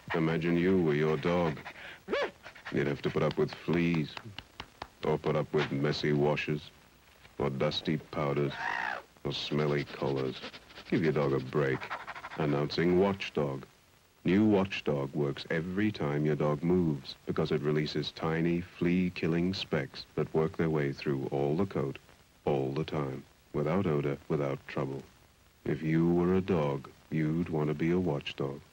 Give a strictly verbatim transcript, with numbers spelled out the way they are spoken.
Imagine you were your dog. You'd have to put up with fleas, or put up with messy washes, or dusty powders, or smelly collars. Give your dog a break. Announcing Watchdog. New Watchdog works every time your dog moves because it releases tiny flea-killing specks that work their way through all the coat, all the time, without odor, without trouble. If you were a dog, you'd want to be a watchdog.